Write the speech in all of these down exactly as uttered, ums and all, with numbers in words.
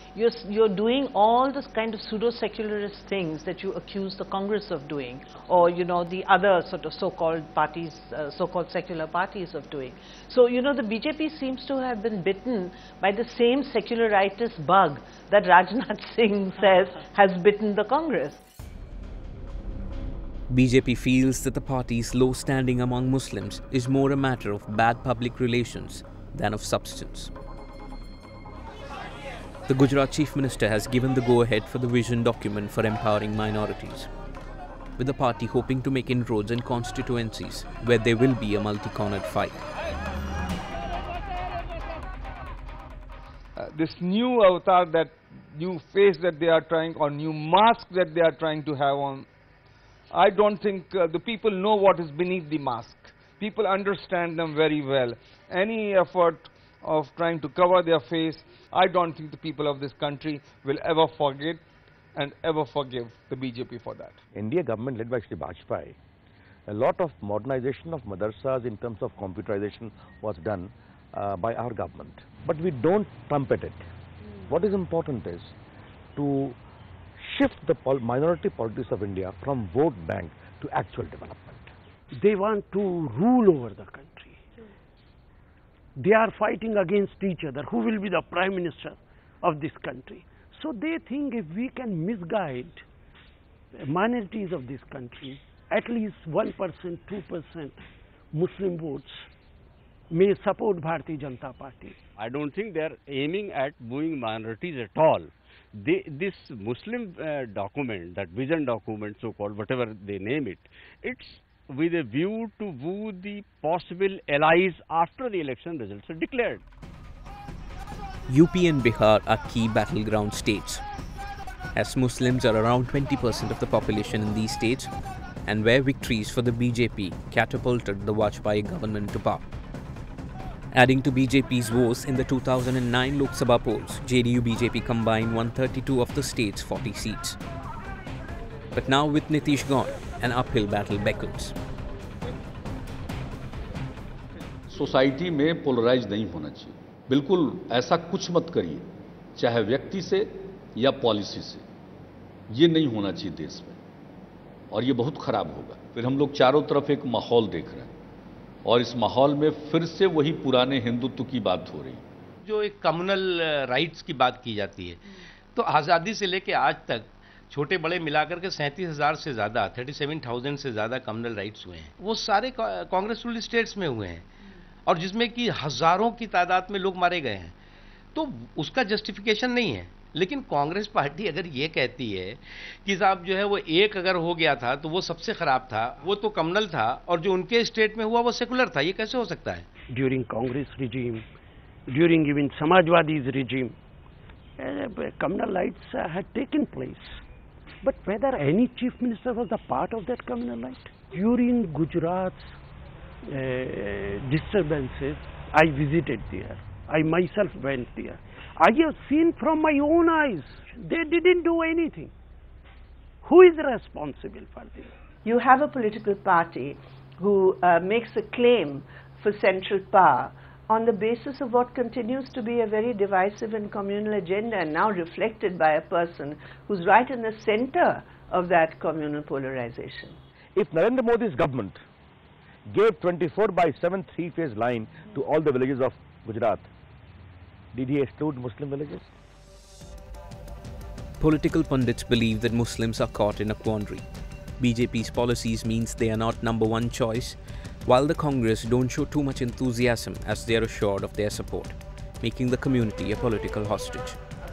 you're, you're doing all this kind of pseudo-secularist things that you accuse the Congress of doing, or, you know, the other sort of so-called parties, uh, so-called secular parties of doing. So, you know, the B J P seems to have been bitten by the same secularitis bug that Rajnath Singh says has bitten the Congress. B J P feels that the party's low standing among Muslims is more a matter of bad public relations than of substance. The Gujarat Chief Minister has given the go-ahead for the vision document for empowering minorities, with the party hoping to make inroads in constituencies where there will be a multi-cornered fight. Uh, this new avatar, that new face that they are trying, or new mask that they are trying to have on, I don't think uh, the people know what is beneath the mask. People understand them very well. Any effort of trying to cover their face, I don't think the people of this country will ever forget and ever forgive the B J P for that. India government led by Shri Vajpayee, a lot of modernization of madrasas in terms of computerization was done uh, by our government. But we don't trumpet it. Mm. What is important is to shift the pol minority politics of India from vote bank to actual development. They want to rule over the country. They are fighting against each other. Who will be the Prime Minister of this country? So they think if we can misguide minorities of this country, at least one percent, two percent Muslim votes may support Bharatiya Janata Party. I don't think they are aiming at wooing minorities at all. They, this Muslim uh, document, that vision document, so-called, whatever they name it, it's with a view to woo the possible allies after the election results are declared. U P and Bihar are key battleground states, as Muslims are around twenty percent of the population in these states, and where victories for the B J P catapulted the Vajpayee government to power. Adding to B J P's woes in the two thousand nine Lok Sabha polls, J D U B J P combined one hundred thirty-two of the state's forty seats. But now with Nitish gone, an uphill battle beckons. Society में polarise नहीं होना चाहिए, बिल्कुल ऐसा कुछ मत करिए, चाहे व्यक्ति से या पॉलिसी से, ये नहीं होना चाहिए देश में, और ये बहुत खराब होगा। फिर हम लोग चारों तरफ एक माहौल देख रहे हैं, और इस माहौल में फिर से वही पुराने हिंदुत्व की बात हो रही है। जो एक कम्युनल राइट्स की बात की जाती है, तो आज़ादी से लेकर आज तक छोटे बड़े मिलाकर के सैंतीस हजार से ज़्यादा थर्टी सेवन थाउजेंड से ज़्यादा कम्युनल राइट्स हुए हैं। वो सारे कांग्रेस रूल्ड स्टेट्स में हुए हैं, और जिसमें कि हज़ारों की तादाद में लोग मारे गए हैं। तो उसका जस्टिफिकेशन नहीं है। लेकिन कांग्रेस पार्टी अगर ये कहती है कि साहब जो है वो एक अगर हो गया था तो वो सबसे खराब था, वो तो कम्युनल था, और जो उनके स्टेट में हुआ वो सेकुलर था, ये कैसे हो सकता है? During Congress regime, during even Samajwadi regime, communal rights uh, had taken place. But whether any chief minister was a part of that communal right? During Gujarat's uh, disturbances, I visited there. I myself went there. I have seen from my own eyes, they didn't do anything. Who is responsible for this? You have a political party who uh, makes a claim for central power on the basis of what continues to be a very divisive and communal agenda, and now reflected by a person who's right in the center of that communal polarization. If Narendra Modi's government gave twenty-four by seven three-phase line to all the villages of Gujarat, did he exclude Muslim villages? Political pundits believe that Muslims are caught in a quandary. B J P's policies means they are not number one choice, while the Congress don't show too much enthusiasm as they are assured of their support, making the community a political hostage.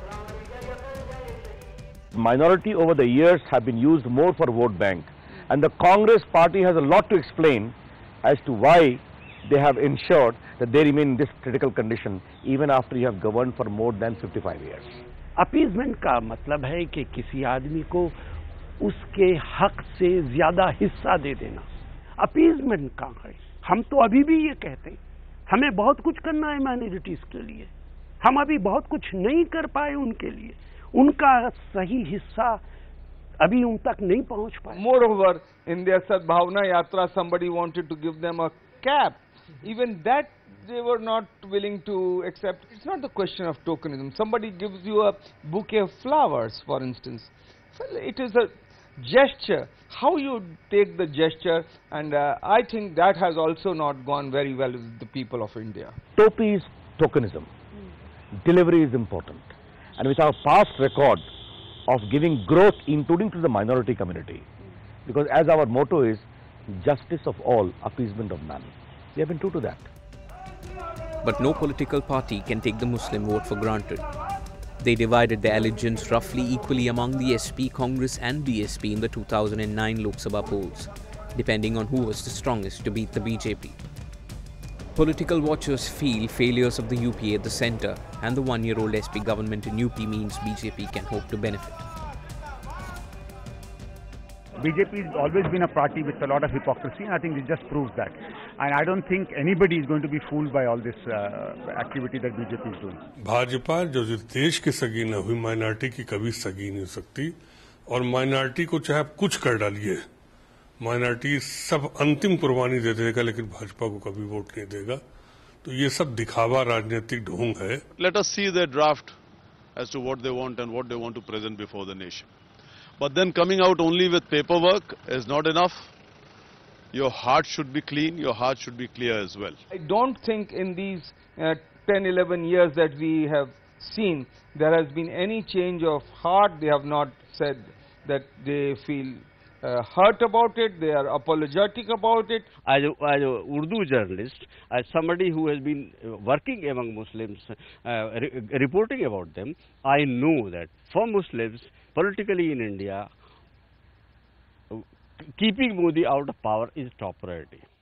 Minority over the years have been used more for vote bank, and the Congress party has a lot to explain as to why they have ensured that they remain in this critical condition even after you have governed for more than fifty-five years. Appeasement का मतलब है कि किसी आदमी को उसके हक से ज्यादा हिस्सा दे देना। अपीजमेंट कहाँ है? हम तो अभी भी ये कहते हैं, हमें बहुत कुछ करना है माइनॉरिटीज के लिए, हम अभी बहुत कुछ नहीं कर पाए उनके लिए, उनका सही हिस्सा अभी उन तक नहीं पहुंच पाए। Moreover, in their Sadbhavna Yatra, somebody wanted to give them a cap. Even that they were not willing to accept. It's not the question of tokenism. Somebody gives you a bouquet of flowers, for instance. Well, it is a gesture. How you take the gesture, and uh, I think that has also not gone very well with the people of India. Topi is tokenism. Mm. Delivery is important. And with our past record of giving growth, including to the minority community, mm. because as our motto is, justice of all, appeasement of none. We have been true to that. But no political party can take the Muslim vote for granted. They divided their allegiance roughly equally among the S P, Congress and B S P in the two thousand nine Lok Sabha polls, depending on who was the strongest to beat the B J P. Political watchers feel failures of the U P A at the centre and the one-year-old S P government in U P means B J P can hope to benefit. B J P has always been a party with a lot of hypocrisy, and I think it just proves that. And I don't think anybody is going to be fooled by all this uh, activity that B J P is doing. Bhajpa जो जो देश की सगी न हुई, minority की कभी सगी नहीं हो सकती, और माइनॉरिटी को चाहे आप कुछ कर डालिए, माइनॉरिटी सब अंतिम कुर्बानी दे देगा, लेकिन भाजपा को कभी वोट नहीं देगा. तो ये सब दिखावा राजनीतिक ढोंग है. Let us see their draft as to what they want and what they want to present before the nation. But then coming out only with paperwork is not enough. Your heart should be clean, your heart should be clear as well. I don't think in these uh, ten, eleven years that we have seen, there has been any change of heart. They have not said that they feel uh, hurt about it, they are apologetic about it. As a, as a Urdu journalist, as somebody who has been working among Muslims, uh, re reporting about them, I know that for Muslims, politically in India, keeping Modi out of power is top priority.